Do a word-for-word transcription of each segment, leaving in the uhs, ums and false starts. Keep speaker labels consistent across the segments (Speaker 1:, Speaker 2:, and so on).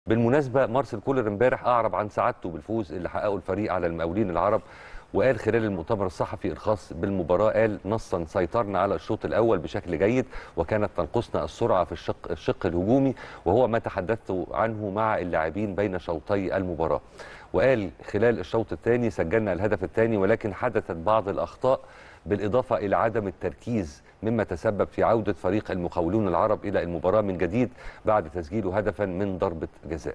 Speaker 1: بالمناسبة مارسيل كولر امبارح أعرب عن سعادته بالفوز اللي حققه الفريق على المقاولين العرب، وقال خلال المؤتمر الصحفي الخاص بالمباراة، قال نصا: سيطرنا على الشوط الأول بشكل جيد وكانت تنقصنا السرعة في الشق, الشق الهجومي، وهو ما تحدثت عنه مع اللاعبين بين شوطي المباراة. وقال خلال الشوط الثاني سجلنا الهدف الثاني ولكن حدثت بعض الأخطاء بالإضافة إلى عدم التركيز مما تسبب في عودة فريق المقاولون العرب إلى المباراة من جديد بعد تسجيله هدفا من ضربة جزاء.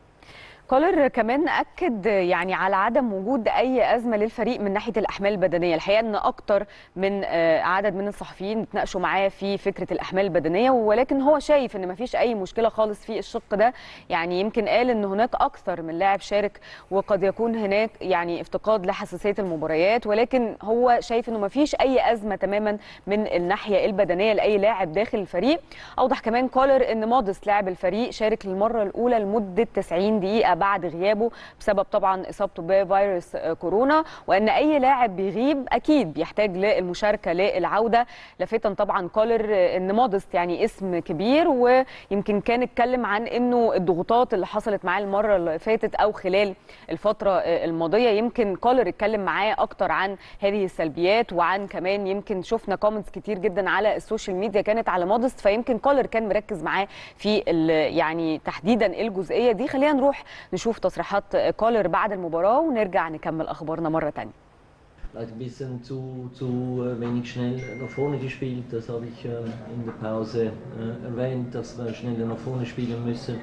Speaker 2: كولر كمان أكد يعني على عدم وجود أي أزمة للفريق من ناحية الأحمال البدنية. الحقيقة أن أكتر من عدد من الصحفيين اتناقشوا معاه في فكرة الأحمال البدنية، ولكن هو شايف أن مفيش أي مشكلة خالص في الشق ده. يعني يمكن قال أن هناك أكثر من لاعب شارك وقد يكون هناك يعني افتقاد لحساسية المباريات، ولكن هو شايف أنه مفيش أي أزمة تماما من الناحية البدنية لأي لاعب داخل الفريق. أوضح كمان كولر أن مودست لاعب الفريق شارك للمرة الأولى لمدة تسعين دقيقة بعد غيابه بسبب طبعا اصابته بفيروس كورونا، وان اي لاعب بيغيب اكيد بيحتاج للمشاركه للعوده. لافتا طبعا كولر ان مودست يعني اسم كبير، ويمكن كان اتكلم عن انه الضغوطات اللي حصلت معاه المره اللي فاتت او خلال الفتره الماضيه، يمكن كولر اتكلم معاه اكتر عن هذه السلبيات، وعن كمان يمكن شفنا كومنتس كتير جدا على السوشيال ميديا كانت على مودست، فيمكن كولر كان مركز معاه في يعني تحديدا الجزئيه دي. خلينا نروح نشوف تصريحات كولر بعد المباراة ونرجع نكمل أخبارنا مرة تانية.
Speaker 3: Ein bisschen zu, zu wenig schnell nach vorne gespielt, das habe ich in der Pause erwähnt, dass wir schneller nach vorne spielen müssen.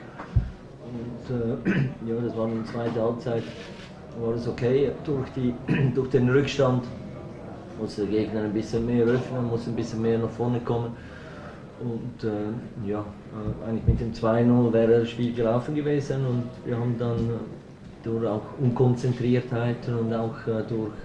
Speaker 3: Und ja, das war in der zweiten Halbzeit, war es okay. Durch, die, durch den Rückstand muss der Gegner ein bisschen mehr öffnen, muss ein bisschen mehr nach vorne kommen. Und äh, ja, äh, eigentlich mit dem zwei null wäre das Spiel gelaufen gewesen, und wir haben dann äh, durch auch Unkonzentriertheiten und auch äh, durch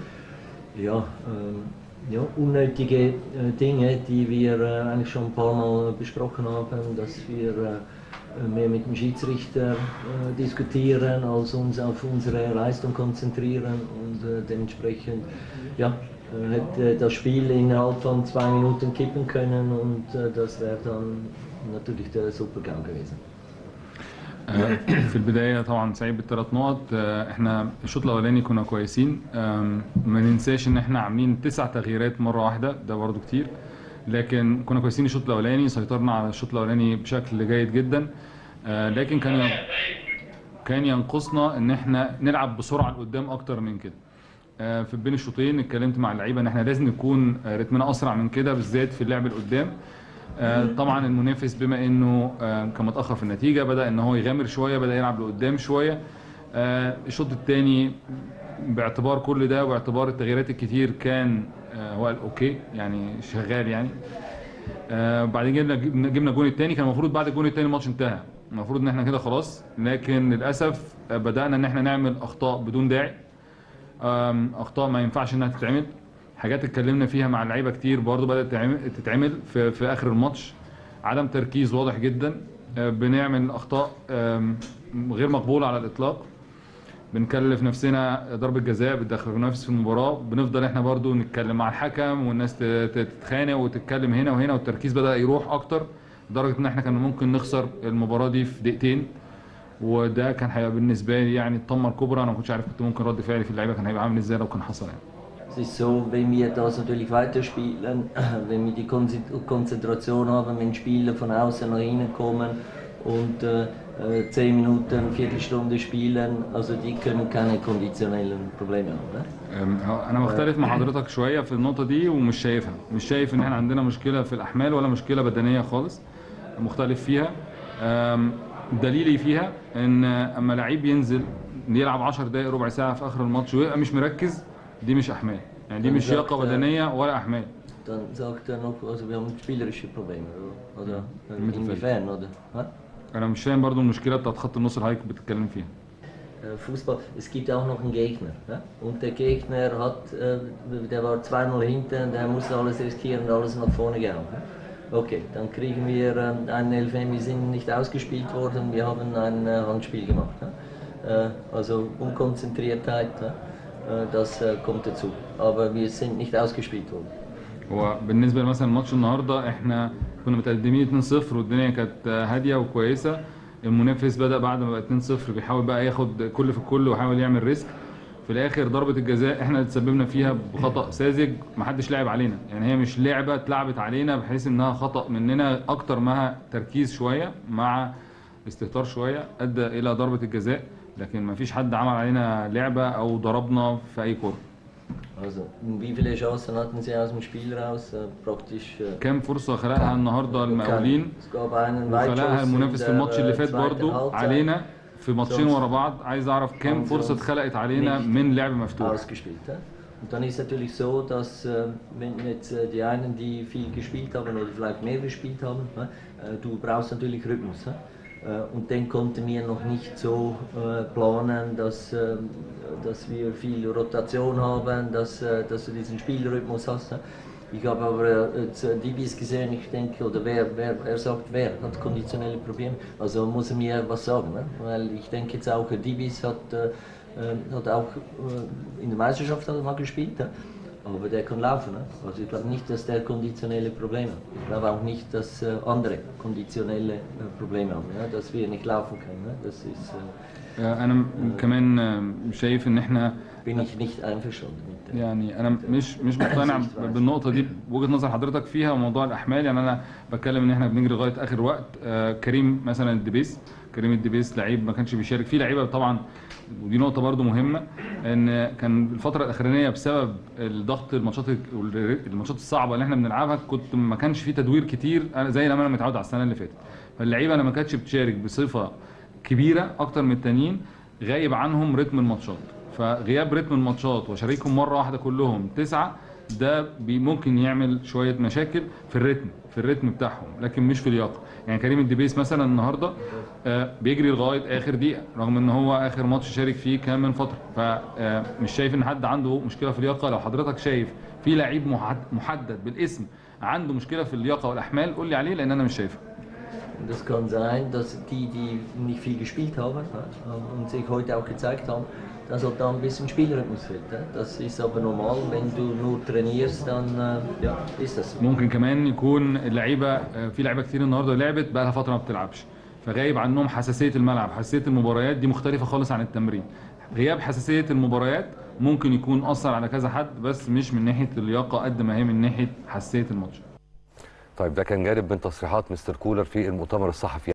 Speaker 3: äh, ja, äh, ja, unnötige äh, Dinge, die wir äh, eigentlich schon ein paar Mal besprochen haben, dass wir äh, mehr mit dem Schiedsrichter äh, diskutieren, als uns auf unsere Leistung konzentrieren, und äh, dementsprechend ja, hätte das Spiel innerhalb von zwei Minuten kippen können, und das wäre dann natürlich der Super-GAU gewesen.
Speaker 4: في البدايه طبعا سعيد بالثلاث نقط. احنا الشوط الاولاني كنا كويسين، ما ننساش ان احنا عاملين تسع تغييرات مره واحده، ده برضو كتير، لكن كنا كويسين الشوط الاولاني، سيطرنا على الشوط الاولاني بشكل جيد جدا. لكن كان كان ينقصنا ان احنا نلعب بسرعه لقدام اكتر من كده. في بين الشوطين اتكلمت مع اللعيبه ان احنا لازم نكون رتمنا اسرع من كده، بالذات في اللعب لقدام. طبعا المنافس بما انه كان متاخر في النتيجه بدا ان هو يغامر شويه، بدا يلعب لقدام شويه. الشوط الثاني باعتبار كل ده واعتبار التغييرات الكتير كان هو قال اوكي يعني شغال يعني. بعدين جبنا جبنا الجون الثاني، كان المفروض بعد الجون الثاني الماتش انتهى، المفروض ان احنا كده خلاص، لكن للاسف بدانا ان احنا نعمل اخطاء بدون داعي، اخطاء ما ينفعش انها تتعمل. حاجات اتكلمنا فيها مع اللعيبه كتير برضو بدات تتعمل في, في اخر الماتش. عدم تركيز واضح جدا، بنعمل اخطاء غير مقبوله على الاطلاق، بنكلف نفسنا ضربه جزاء بتدخل نفس في المباراه، بنفضل احنا برضو نتكلم مع الحكم والناس تتخانق وتتكلم هنا وهنا، والتركيز بدا يروح اكتر لدرجه ان احنا كنا ممكن نخسر المباراه دي في دقيقتين، وده كان هيبقى بالنسبه لي يعني الطمه الكبرى. انا ما كنتش عارف كنت ممكن رد فعلي في اللعيبه كان هيبقى عامل ازاي لو كان حصل يعني.
Speaker 3: Es ist so, wenn wir das natürlich weiterspielen, wenn wir die Konzentration haben, wenn Spieler von außen nach innen kommen und äh, zehn Minuten, eine Viertelstunde spielen, also die können keine konditionellen Probleme haben.
Speaker 4: انا مختلف مع حضرتك شويه في النقطه دي، ومش شايفها، مش شايف ان احنا عندنا مشكله في الاحمال ولا مشكله بدنيه خالص، مختلف فيها. دليلي فيها ان اما لعيب ينزل يلعب عشر دقائق ربع ساعه في اخر الماتش ويبقى مش مركز، دي مش احمال، يعني دي مش لياقه بدنيه ولا احمال.
Speaker 3: Dann sagt er noch, also wir haben spielerische Probleme, oder inwiefern, oder?
Speaker 4: انا مش فاهم برضو المشكله بتاعت خط النص اللي حضرتك بتتكلم فيها.
Speaker 3: Fußball, es gibt auch noch einen Gegner, ja? Und der Gegner hat, der war zwei null hinten, der musste alles riskieren, alles nach vorne gehen. Okay, dann kriegen wir einen Elfmeter, wir sind nicht ausgespielt worden, wir haben ein Handspiel gemacht. Also Unkonzentriertheit, das kommt dazu, aber wir sind nicht ausgespielt worden.
Speaker 4: هو بالنسبه مثلا ماتش النهارده احنا كنا متقدمين اتنين صفر والدنيا كانت هاديه وكويسه، المنافس بدا بعد ما بقى اتنين صفر بيحاول بقى ياخد كل في الكل ويحاول يعمل ريسك. في الاخر ضربه الجزاء احنا اللي تسببنا فيها بخطا ساذج، ما حدش لعب علينا، يعني هي مش لعبه اتلعبت علينا بحيث انها خطا مننا اكتر ما تركيز شويه مع استهتار شويه ادى الى ضربه الجزاء، لكن ما فيش حد عمل علينا لعبه او ضربنا في اي كوره.
Speaker 3: Also, wie viele Chancen hatten Sie aus dem Spiel raus? Praktisch.
Speaker 4: كام فرصه خلقها النهارده المقاولين وخلقها المنافس في الماتش اللي فات برضو علينا في ماتشين ورا بعض. عايز اعرف كام فرصه اتخلقت علينا من لعب مفتوح.
Speaker 3: Und dann ist es natürlich so, dass wenn jetzt die einen, die viel gespielt haben oder vielleicht mehr gespielt haben, du brauchst natürlich Rhythmus. Und den konnten wir noch nicht so planen, dass, dass wir viel Rotation haben, dass, dass du diesen Spielrhythmus hast. Ich habe aber jetzt Dibis gesehen, ich denke, oder wer, wer, er sagt, wer hat konditionelle Probleme, also muss er mir was sagen, ne? Weil ich denke jetzt auch, Dibis hat, äh, hat auch äh, in der Meisterschaft hat er mal gespielt, ja? Aber der kann laufen, ne? Also ich glaube nicht, dass der konditionelle Probleme hat. Ich glaube auch nicht, dass äh, andere konditionelle äh, Probleme haben, ja? Dass wir nicht laufen können, ne? Das ist... Äh,
Speaker 4: أنا كمان شايف إن إحنا
Speaker 3: bin ich nicht einverstanden mit.
Speaker 4: يعني انا مش مش مقتنع بالنقطه دي بوجهه نظر حضرتك فيها وموضوع الاحمال. يعني انا بتكلم ان احنا بنجري لغايه اخر وقت. آه كريم مثلا الدبيس، كريم الدبيس لعيب ما كانش بيشارك في لعيبه طبعا، ودي نقطه برده مهمه، ان كان الفتره الاخرانيه بسبب الضغط الماتشات الماتشات الصعبه اللي احنا بنلعبها كنت ما كانش في تدوير كتير زي لما انا متعود على السنه اللي فاتت، فاللعيبه انا ما كانتش بتشارك بصفه كبيره اكتر من التانيين، غايب عنهم رتم الماتشات. فغياب رتم الماتشات وشاركهم مره واحده كلهم تسعه ده ممكن يعمل شويه مشاكل في الرتم في الرتم بتاعهم، لكن مش في اللياقه. يعني كريم الدبيس مثلا النهارده بيجري لغايه اخر دقيقه رغم ان هو اخر ماتش شارك فيه كان من فتره، فمش شايف ان حد عنده مشكله في اللياقه. لو حضرتك شايف في لعيب محدد بالاسم عنده مشكله في اللياقه والاحمال قول لي عليه، لان انا مش شايفها.
Speaker 3: Das kann sein, dass die, die nicht viel gespielt haben und sich heute auch gezeigt haben, dass halt da ein bisschen Spielrhythmus fehlt. Das ist aber normal, wenn du nur trainierst, dann ja, ist das so.
Speaker 4: ممكن كمان يكون اللعيبه في لعيبه كتير النهارده لعبت بقى لها فتره ما بتلعبش، فغايب عنهم حساسيه الملعب، حساسيه المباريات دي مختلفه خالص عن التمرين. غياب حساسيه المباريات ممكن يكون اثر على كذا حد، بس مش من ناحيه اللياقه قد ما هي من ناحيه حساسيه الماتش.
Speaker 1: طيب ده كان جانب من تصريحات مستر كولر في المؤتمر الصحفي.